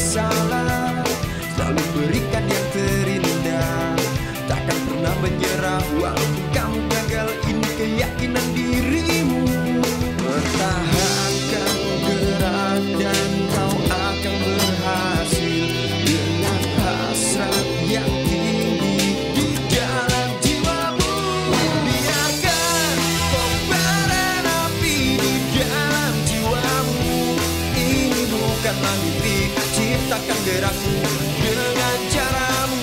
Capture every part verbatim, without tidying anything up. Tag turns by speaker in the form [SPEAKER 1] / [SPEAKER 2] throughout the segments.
[SPEAKER 1] masalah, selalu berikan yang terindah. Takkan pernah menyerah walaupun kamu gagal. Ini keyakinan dirimu. Pertahankan gerak dan kau akan berhasil. Dengan hasrat yang tinggi di dalam jiwamu, biarkan kobaran api di dalam jiwamu. Ini bukanlah mimpi, ciptakan gerakmu dengan caramu.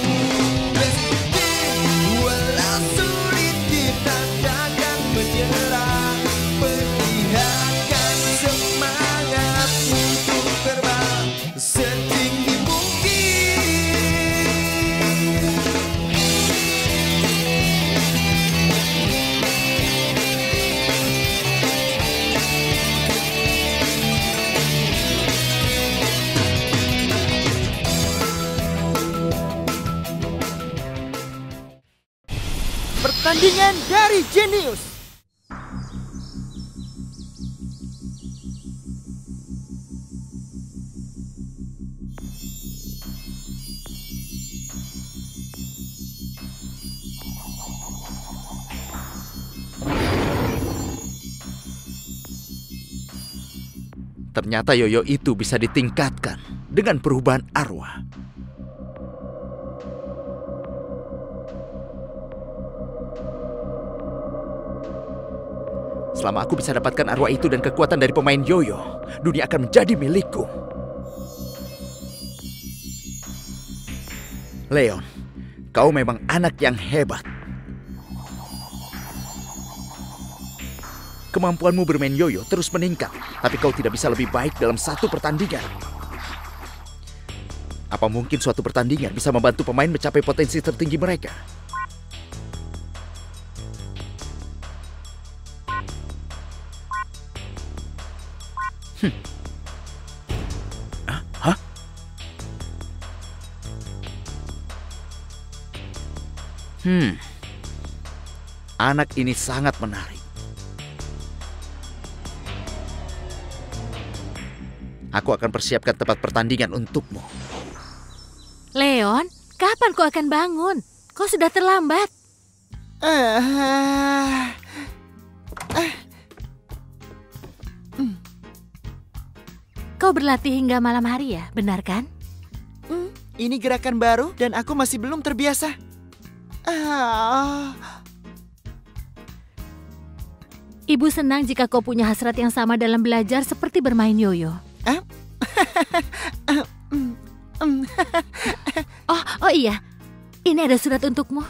[SPEAKER 1] Walau sulit kita takkan menyerah. Perlihatkan semangat untuk terbang setinggi mungkin.
[SPEAKER 2] Pertandingan dari Jenius.
[SPEAKER 3] Ternyata yoyo itu bisa ditingkatkan dengan perubahan arwah. Selama aku bisa dapatkan arwah itu dan kekuatan dari pemain yoyo, dunia akan menjadi milikku. Leon, kau memang anak yang hebat. Kemampuanmu bermain yoyo terus meningkat, tapi kau tidak bisa lebih baik dalam satu pertandingan. Apa mungkin suatu pertandingan bisa membantu pemain mencapai potensi tertinggi mereka? Hmm. Hah? Hah? Hmm. Anak ini sangat menarik. Aku akan persiapkan tempat pertandingan untukmu.
[SPEAKER 4] Leon, kapan kau akan bangun? Kau sudah terlambat.
[SPEAKER 2] Uh, uh.
[SPEAKER 4] Kau berlatih hingga malam hari ya, benar kan?
[SPEAKER 2] Hmm, ini gerakan baru dan aku masih belum terbiasa. Uh.
[SPEAKER 4] Ibu senang jika kau punya hasrat yang sama dalam belajar seperti bermain yoyo.
[SPEAKER 2] Huh?
[SPEAKER 4] oh, oh iya, ini ada surat untukmu.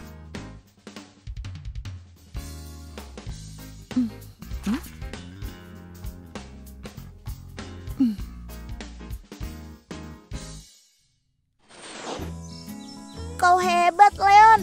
[SPEAKER 2] Hmm. Hmm? Hmm.
[SPEAKER 5] Kau hebat, Leon.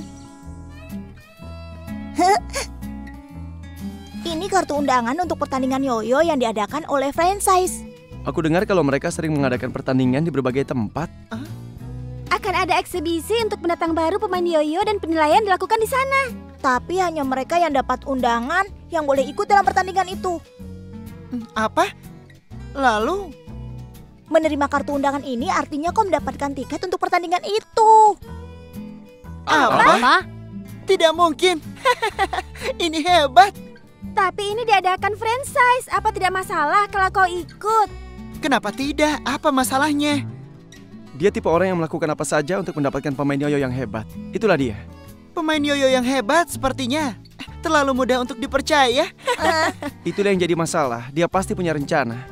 [SPEAKER 5] Ini kartu undangan untuk pertandingan yoyo yang diadakan oleh franchise.
[SPEAKER 6] Aku dengar kalau mereka sering mengadakan pertandingan di berbagai tempat.
[SPEAKER 5] Huh? Akan ada eksibisi untuk pendatang baru pemain yoyo dan penilaian dilakukan di sana. Tapi hanya mereka yang dapat undangan yang boleh ikut dalam pertandingan itu.
[SPEAKER 2] Apa? Lalu?
[SPEAKER 5] Menerima kartu undangan ini artinya kau mendapatkan tiket untuk pertandingan itu.
[SPEAKER 2] Apa?
[SPEAKER 4] Apa?
[SPEAKER 2] Tidak mungkin. Ini hebat.
[SPEAKER 5] Tapi ini diadakan franchise. Apa tidak masalah kalau kau ikut?
[SPEAKER 2] Kenapa tidak? Apa masalahnya?
[SPEAKER 6] Dia tipe orang yang melakukan apa saja untuk mendapatkan pemain yoyo yang hebat. Itulah dia.
[SPEAKER 2] Pemain yoyo yang hebat sepertinya terlalu mudah untuk dipercaya.
[SPEAKER 6] Itulah yang jadi masalah. Dia pasti punya rencana.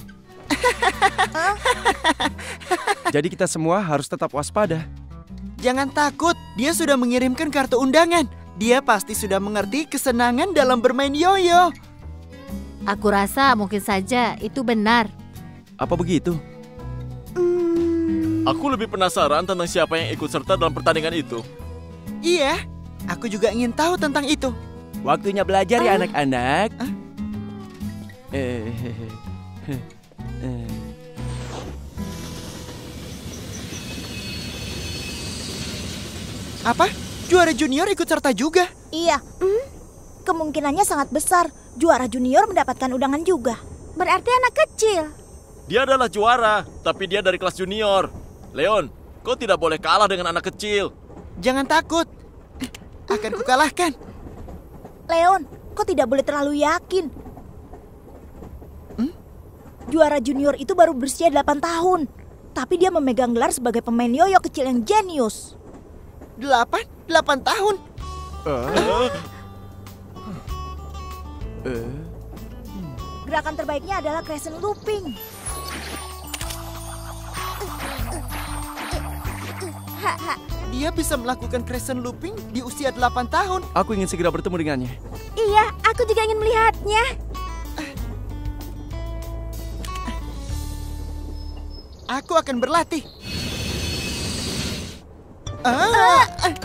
[SPEAKER 6] Jadi kita semua harus tetap waspada.
[SPEAKER 2] Jangan takut, dia sudah mengirimkan kartu undangan. Dia pasti sudah mengerti kesenangan dalam bermain yoyo.
[SPEAKER 4] Aku rasa mungkin saja itu benar.
[SPEAKER 6] Apa begitu?
[SPEAKER 5] Hmm.
[SPEAKER 7] Aku lebih penasaran tentang siapa yang ikut serta dalam pertandingan itu.
[SPEAKER 2] Iya, aku juga ingin tahu tentang itu.
[SPEAKER 6] Waktunya belajar ya
[SPEAKER 2] uh.
[SPEAKER 6] anak-anak.
[SPEAKER 2] Uh.
[SPEAKER 6] Eh, eh.
[SPEAKER 2] Apa? Juara junior ikut serta juga?
[SPEAKER 5] Iya, hmm, kemungkinannya sangat besar. Juara junior mendapatkan undangan juga. Berarti anak kecil.
[SPEAKER 7] Dia adalah juara, tapi dia dari kelas junior. Leon, kau tidak boleh kalah dengan anak kecil.
[SPEAKER 2] Jangan takut. Akan kukalahkan.
[SPEAKER 5] Leon, kau tidak boleh terlalu yakin. Hmm? Juara junior itu baru berusia delapan tahun. Tapi dia memegang gelar sebagai pemain yoyo kecil yang jenius.
[SPEAKER 2] Delapan? Delapan tahun?
[SPEAKER 6] Uh. Uh.
[SPEAKER 5] Gerakan terbaiknya adalah crescent looping.
[SPEAKER 2] Dia bisa melakukan crescent looping di usia delapan tahun.
[SPEAKER 6] Aku ingin segera bertemu dengannya.
[SPEAKER 5] Iya, aku juga ingin melihatnya.
[SPEAKER 2] Aku akan berlatih. Ah.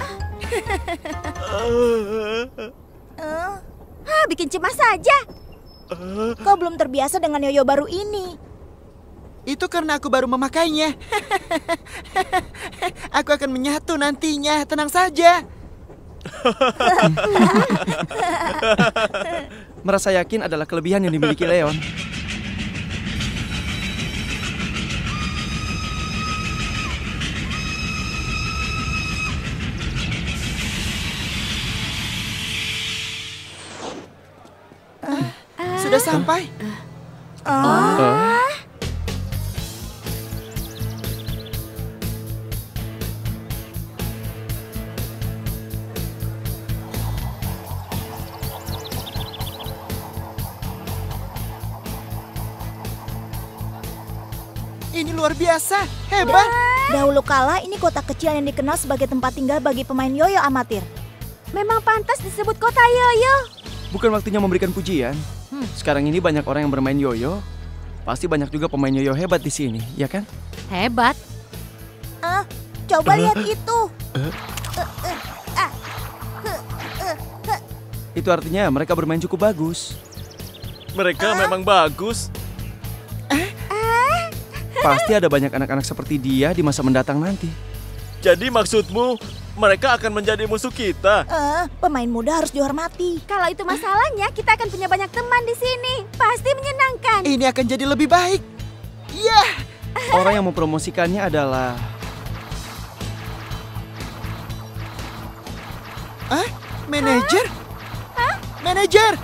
[SPEAKER 5] Uh, ah, bikin cemas saja. Kau belum terbiasa dengan yoyo baru ini.
[SPEAKER 2] Itu karena aku baru memakainya. Aku akan menyatu nantinya, tenang saja.
[SPEAKER 6] Merasa yakin adalah kelebihan yang dimiliki Leon.
[SPEAKER 2] Sudah sampai.
[SPEAKER 5] Oh.
[SPEAKER 6] Uh.
[SPEAKER 2] Ini luar biasa, hebat.
[SPEAKER 5] Dahulu kala ini kota kecil yang dikenal sebagai tempat tinggal bagi pemain yoyo amatir. Memang pantas disebut kota yoyo.
[SPEAKER 6] Bukan waktunya memberikan pujian. Hmm. Sekarang ini banyak orang yang bermain yoyo. Pasti banyak juga pemain yoyo hebat di sini, ya kan?
[SPEAKER 4] Hebat.
[SPEAKER 5] Ah, coba uh, lihat itu. Uh, uh,
[SPEAKER 6] uh, uh, uh, uh. Itu artinya mereka bermain cukup bagus.
[SPEAKER 7] Mereka uh. memang bagus.
[SPEAKER 6] Pasti ada banyak anak-anak seperti dia di masa mendatang nanti.
[SPEAKER 7] Jadi maksudmu mereka akan menjadi musuh kita?
[SPEAKER 5] Uh, pemain muda harus dihormati. Kalau itu masalahnya, kita akan punya banyak teman di sini. Pasti menyenangkan.
[SPEAKER 2] Ini akan jadi lebih baik. Ya. Yeah.
[SPEAKER 6] Orang yang mempromosikannya adalah...
[SPEAKER 2] Hah? Manajer? Hah? Manajer?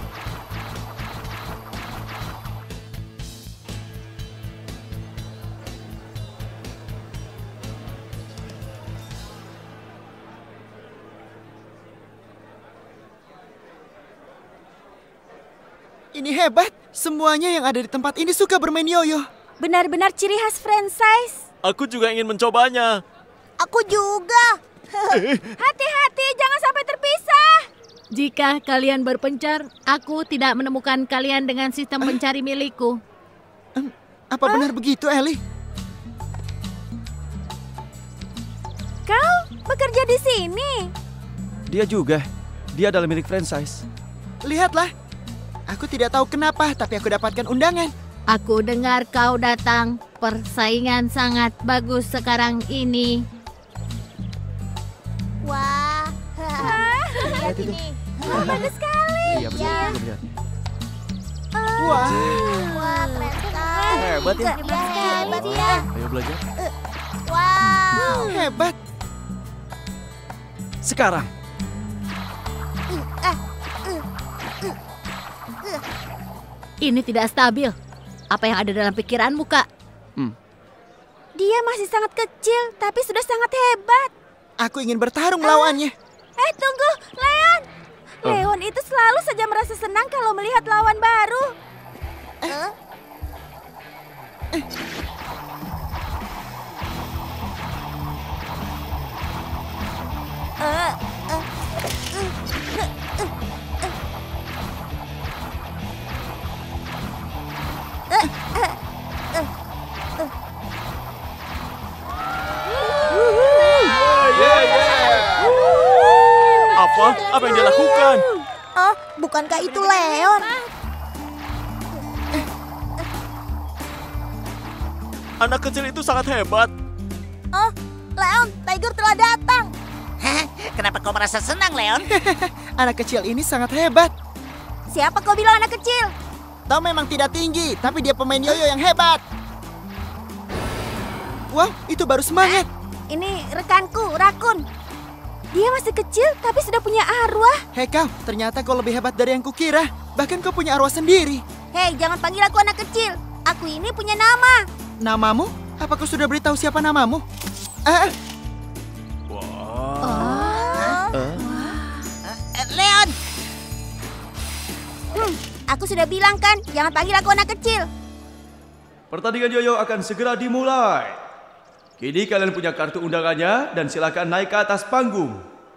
[SPEAKER 2] Ini hebat. Semuanya yang ada di tempat ini suka bermain yoyo.
[SPEAKER 5] Benar-benar ciri khas franchise.
[SPEAKER 7] Aku juga ingin mencobanya.
[SPEAKER 5] Aku juga. Hati-hati, jangan sampai terpisah.
[SPEAKER 4] Jika kalian berpencar, aku tidak menemukan kalian dengan sistem pencari milikku.
[SPEAKER 2] Apa huh? benar begitu, Ellie?
[SPEAKER 5] Kau bekerja di sini?
[SPEAKER 6] Dia juga. Dia adalah milik franchise.
[SPEAKER 2] Lihatlah. Aku tidak tahu kenapa, tapi aku dapatkan undangan.
[SPEAKER 4] Aku dengar kau datang. Persaingan sangat bagus sekarang ini.
[SPEAKER 5] Wah, lihat ini. Oh, bagus sekali.
[SPEAKER 6] Iya, benar. Ya.
[SPEAKER 2] Wah,
[SPEAKER 5] wah, keren sekali.
[SPEAKER 6] Hebat ya.
[SPEAKER 5] Hebat sekali ya.
[SPEAKER 6] Ayo belajar.
[SPEAKER 5] Wow,
[SPEAKER 2] hebat.
[SPEAKER 6] Sekarang.
[SPEAKER 4] Ini tidak stabil. Apa yang ada dalam pikiranmu, Kak?
[SPEAKER 6] Hmm.
[SPEAKER 5] Dia masih sangat kecil, tapi sudah sangat hebat.
[SPEAKER 2] Aku ingin bertarung lawannya.
[SPEAKER 5] Eh, tunggu, Leon. Oh. Leon itu selalu saja merasa senang kalau melihat lawan baru. Eh. Uh. Eh. Uh, uh, uh, uh, uh, uh.
[SPEAKER 7] Apa? Apa yang dia lakukan?
[SPEAKER 5] Oh, bukankah itu Leon?
[SPEAKER 7] Anak kecil itu sangat hebat.
[SPEAKER 5] Oh, Leon, Tiger telah datang.
[SPEAKER 8] Hah? Kenapa kau merasa senang, Leon?
[SPEAKER 2] Anak kecil ini sangat hebat.
[SPEAKER 5] Siapa kau bilang anak kecil?
[SPEAKER 2] Kau memang tidak tinggi, tapi dia pemain yoyo yang hebat. Wow, itu baru semangat.
[SPEAKER 5] Ini rekanku, Rakun. Dia masih kecil tapi sudah punya arwah.
[SPEAKER 2] Hei kau, ternyata kau lebih hebat dari yang kukira. Bahkan kau punya arwah sendiri.
[SPEAKER 5] Hei, jangan panggil aku anak kecil. Aku ini punya nama.
[SPEAKER 2] Namamu? Apa kau sudah beritahu siapa namamu? Ah,
[SPEAKER 8] Leon,
[SPEAKER 5] Hmm, aku sudah bilang kan, jangan panggil aku anak kecil.
[SPEAKER 6] Pertandingan yoyo akan segera dimulai. Kini kalian punya kartu undangannya dan silakan naik ke atas panggung.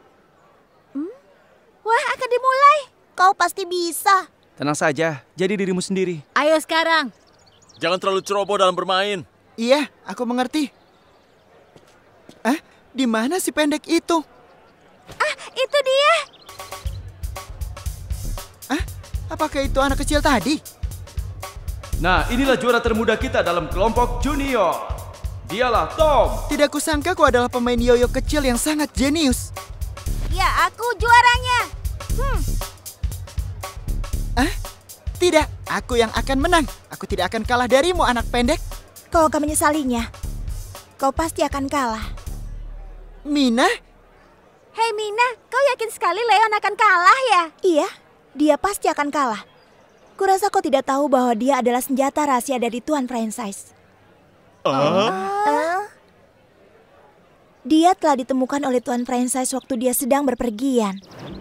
[SPEAKER 5] Wah, akan dimulai. Kau pasti bisa.
[SPEAKER 6] Tenang saja, jadi dirimu sendiri.
[SPEAKER 4] Ayo sekarang.
[SPEAKER 7] Jangan terlalu ceroboh dalam bermain.
[SPEAKER 2] iya, aku mengerti. Ah, di mana si pendek itu?
[SPEAKER 5] Ah, itu dia.
[SPEAKER 2] Ah, apakah itu anak kecil tadi?
[SPEAKER 6] Nah, inilah juara termuda kita dalam kelompok junior. Dialah Tom.
[SPEAKER 2] Tidak kusangka kau adalah pemain yoyo kecil yang sangat jenius.
[SPEAKER 5] Ya, aku juaranya. Hmm,
[SPEAKER 2] Ah, tidak, aku yang akan menang. Aku tidak akan kalah darimu, anak pendek.
[SPEAKER 5] kau akan menyesalinya. Kau pasti akan kalah.
[SPEAKER 2] Mina?
[SPEAKER 5] Hei Mina, kau yakin sekali Leon akan kalah ya? Iya, dia pasti akan kalah. Kurasa kau tidak tahu bahwa dia adalah senjata rahasia dari Tuan Franchise. Uh, Dia telah ditemukan oleh Tuan Franchise waktu dia sedang berpergian.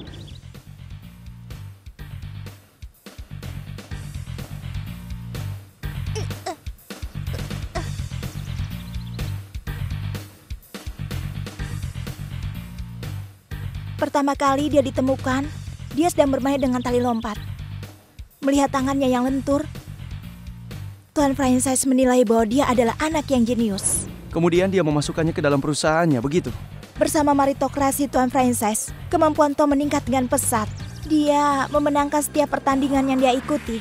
[SPEAKER 5] Pertama kali dia ditemukan, dia sedang bermain dengan tali lompat. Melihat tangannya yang lentur, Tuan Franchise menilai bahwa dia adalah anak yang jenius.
[SPEAKER 6] Kemudian dia memasukkannya ke dalam perusahaannya, begitu?
[SPEAKER 5] Bersama meritokrasi Tuan Franchise, kemampuan Tom meningkat dengan pesat. Dia memenangkan setiap pertandingan yang dia ikuti.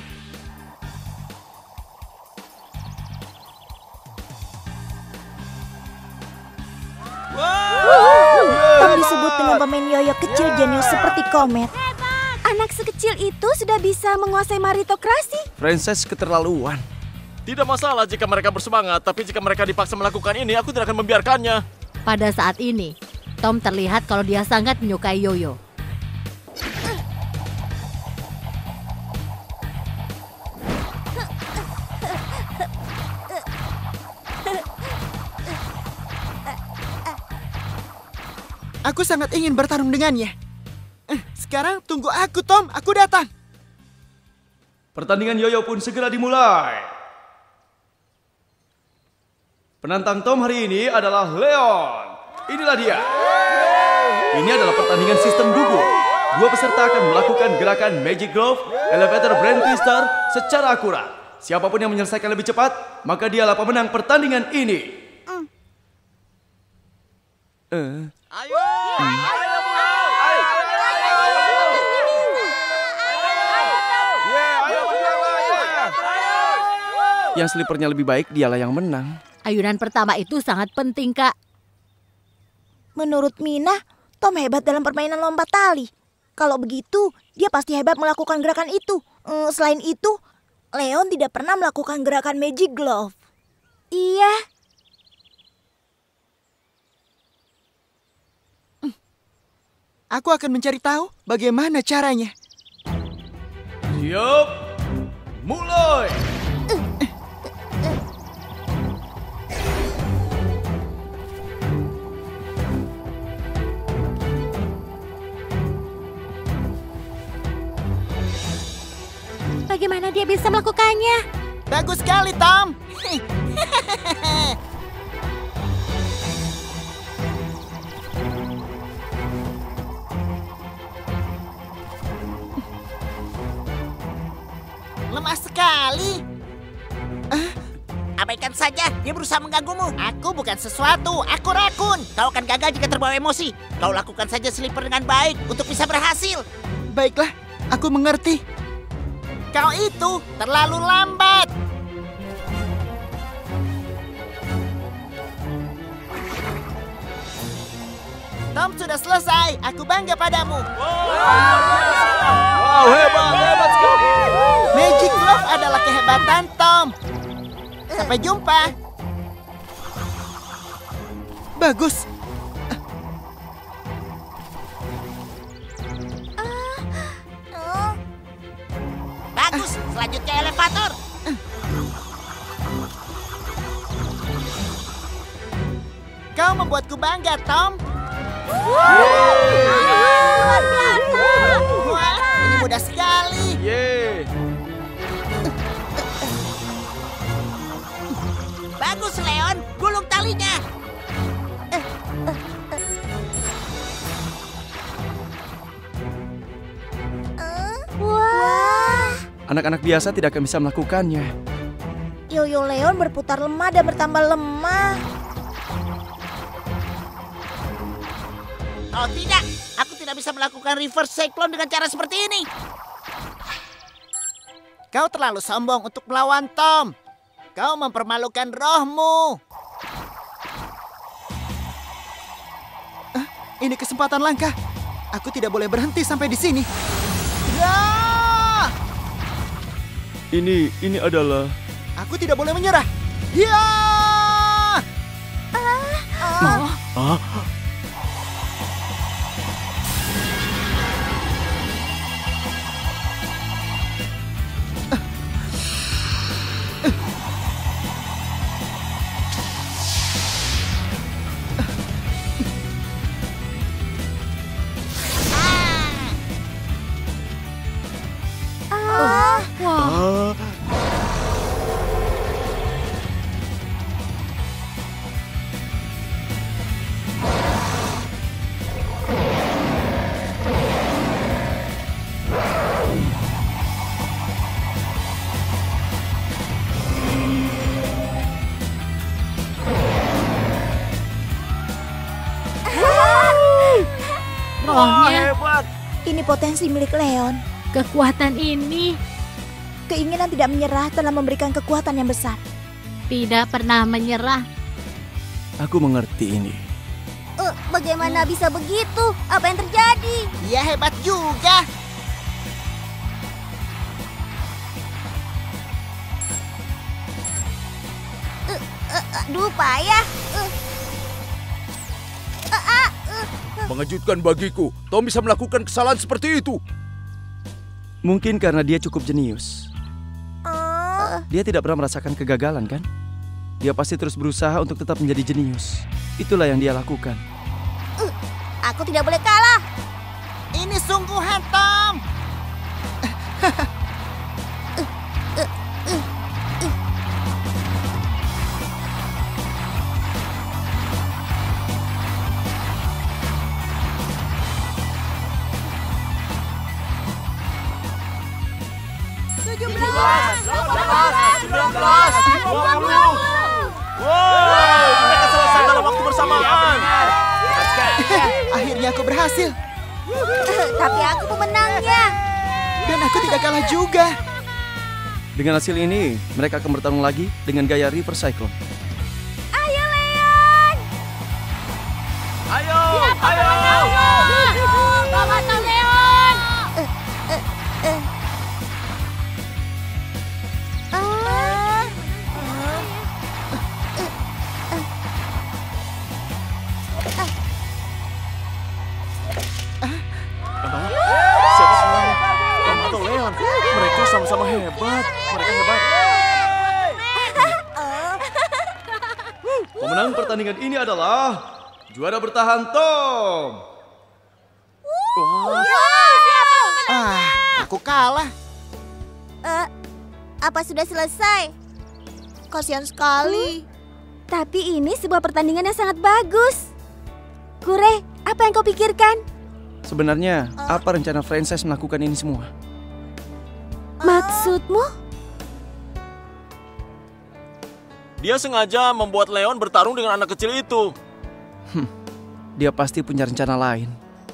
[SPEAKER 5] Tom disebut dengan pemain yoyo kecil jenius seperti Komet. Anak sekecil itu sudah bisa menguasai meritokrasi.
[SPEAKER 6] Frances keterlaluan.
[SPEAKER 7] Tidak masalah jika mereka bersemangat, tapi jika mereka dipaksa melakukan ini, aku tidak akan membiarkannya.
[SPEAKER 4] Pada saat ini, Tom terlihat kalau dia sangat menyukai yoyo.
[SPEAKER 2] Aku sangat ingin bertarung dengannya. Eh, sekarang tunggu aku, Tom. Aku datang.
[SPEAKER 6] Pertandingan yoyo pun segera dimulai. Penantang Tom hari ini adalah Leon. Inilah dia. Ini adalah pertandingan sistem dugu. Dua peserta akan melakukan gerakan Magic Glove, Elevator Brain Twister secara akurat. Siapapun yang menyelesaikan lebih cepat, maka dialah pemenang pertandingan ini.
[SPEAKER 5] Mm.
[SPEAKER 6] Eh.
[SPEAKER 7] Ayo, ayo mulai.
[SPEAKER 6] Yang slipernya lebih baik, dialah yang menang.
[SPEAKER 4] Ayunan pertama itu sangat penting, Kak.
[SPEAKER 5] Menurut Mina, Tom hebat dalam permainan lompat tali. Kalau begitu, dia pasti hebat melakukan gerakan itu. Hmm, selain itu, Leon tidak pernah melakukan gerakan Magic Glove. Iya.
[SPEAKER 2] Aku akan mencari tahu bagaimana caranya.
[SPEAKER 6] Siap, mulai.
[SPEAKER 4] Bagaimana dia bisa melakukannya?
[SPEAKER 2] Bagus sekali, Tom. Lemah sekali.
[SPEAKER 8] abaikan saja. Dia berusaha mengganggumu. Aku bukan sesuatu. Aku Rakun. Kau akan gagal jika terbawa emosi. Kau lakukan saja Slipper dengan baik untuk bisa berhasil.
[SPEAKER 2] Baiklah, aku mengerti. Kau itu terlalu lambat. Tom sudah selesai. Aku bangga padamu.
[SPEAKER 6] Wow, hebat, hebat sekali.
[SPEAKER 2] Magic Glove adalah kehebatan Tom. Sampai jumpa. Bagus.
[SPEAKER 8] Bagus, selanjutnya elevator. Kau membuatku bangga, Tom.
[SPEAKER 5] Luar biasa.
[SPEAKER 8] Wah, ini mudah sekali.
[SPEAKER 6] Yeay.
[SPEAKER 8] Bagus, Leon. Gulung talinya.
[SPEAKER 5] Wah.
[SPEAKER 6] Anak-anak biasa tidak akan bisa melakukannya.
[SPEAKER 5] Yoyo Leon berputar lemah dan bertambah lemah.
[SPEAKER 8] Oh tidak, aku tidak bisa melakukan reverse cyclone dengan cara seperti ini. Kau terlalu sombong untuk melawan Tom. Kau mempermalukan rohmu.
[SPEAKER 2] Ini kesempatan langka. Aku tidak boleh berhenti sampai di sini.
[SPEAKER 8] Ya!
[SPEAKER 6] Ini, ini adalah...
[SPEAKER 2] Aku tidak boleh menyerah. Ya!
[SPEAKER 6] Ah,
[SPEAKER 4] Wah, rohnya,
[SPEAKER 5] Ini potensi milik Leon.
[SPEAKER 4] kekuatan ini
[SPEAKER 5] Keinginan tidak menyerah telah memberikan kekuatan yang besar.
[SPEAKER 4] tidak pernah menyerah.
[SPEAKER 6] aku mengerti ini.
[SPEAKER 5] Uh, bagaimana bisa begitu? Apa yang terjadi?
[SPEAKER 8] Dia hebat juga.
[SPEAKER 5] Aduh, payah. Uh. Uh, uh, uh.
[SPEAKER 3] Mengejutkan bagiku, Tom bisa melakukan kesalahan seperti itu.
[SPEAKER 6] Mungkin karena dia cukup jenius.
[SPEAKER 5] Uh.
[SPEAKER 6] Dia tidak pernah merasakan kegagalan, kan? Dia pasti terus berusaha untuk tetap menjadi jenius. Itulah yang dia lakukan.
[SPEAKER 5] Uh. Aku tidak boleh kalah.
[SPEAKER 8] Ini sungguhan, Tom.
[SPEAKER 7] Wow, mereka selesai dalam waktu bersamaan.
[SPEAKER 2] Akhirnya aku berhasil.
[SPEAKER 5] Tapi aku pemenangnya.
[SPEAKER 2] Dan aku tidak kalah juga.
[SPEAKER 6] Dengan hasil ini, mereka akan bertarung lagi dengan gaya reverse cyclone.
[SPEAKER 5] Ayo, Leon.
[SPEAKER 7] Ayo, ayo.
[SPEAKER 4] Pemenang Leon.
[SPEAKER 5] Ah.
[SPEAKER 7] Siapa semuanya? Tom atau Leon? Mereka sama-sama hebat. Mereka hebat.
[SPEAKER 6] Pemenang pertandingan ini adalah juara bertahan Tom.
[SPEAKER 2] Ah, aku kalah.
[SPEAKER 5] Eh, apa sudah selesai? Kasihan sekali. Tapi ini sebuah pertandingan yang sangat bagus. Kure, apa yang kau pikirkan?
[SPEAKER 6] Sebenarnya, apa rencana franchise melakukan ini semua?
[SPEAKER 5] Maksudmu?
[SPEAKER 7] Dia sengaja membuat Leon bertarung dengan anak kecil itu.
[SPEAKER 6] Dia pasti punya rencana lain.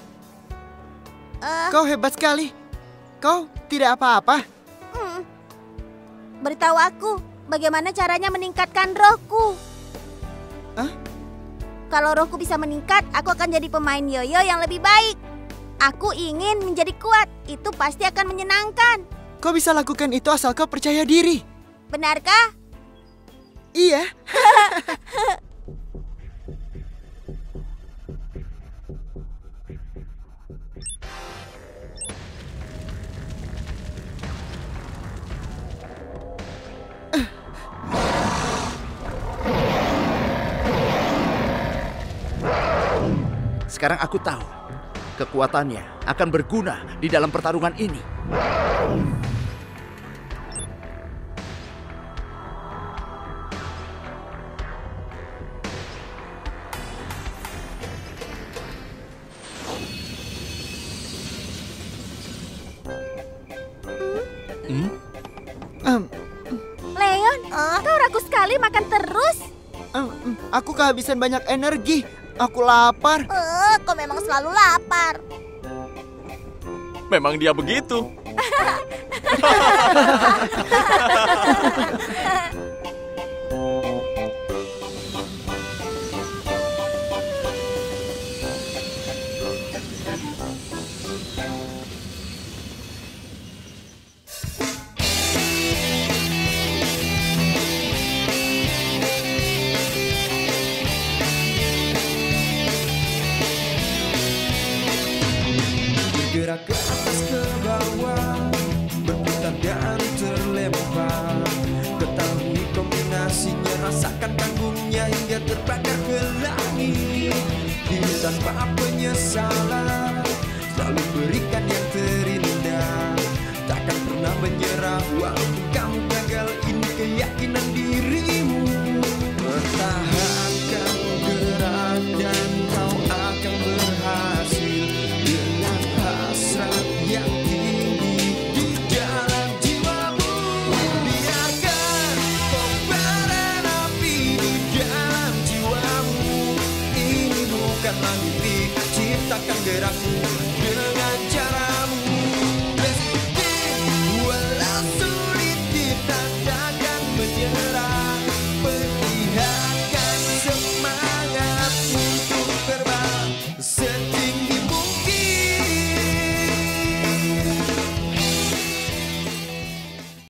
[SPEAKER 2] Kau hebat sekali. Kau tidak apa-apa.
[SPEAKER 5] Hmm. Beritahu aku, bagaimana caranya meningkatkan rohku?
[SPEAKER 2] Hah?
[SPEAKER 5] Kalau rohku bisa meningkat, aku akan jadi pemain yoyo yang lebih baik. Aku ingin menjadi kuat, itu pasti akan menyenangkan.
[SPEAKER 2] Kau bisa lakukan itu asal kau percaya diri.
[SPEAKER 5] Benarkah?
[SPEAKER 2] Iya.
[SPEAKER 3] Sekarang aku tahu kekuatannya akan berguna di dalam pertarungan ini.
[SPEAKER 2] Hmm? Um,
[SPEAKER 5] Leon, kau rakus sekali makan terus.
[SPEAKER 2] um, um, aku kehabisan banyak energi. Aku lapar.
[SPEAKER 5] Eh, kau memang selalu lapar.
[SPEAKER 7] Memang dia begitu.
[SPEAKER 1] Bergerak ke atas ke bawah, berputar dan terlempar. Ketahui kombinasinya, rasakan kanggungnya hingga terbakar ke langit. Hidup tanpa penyesalan,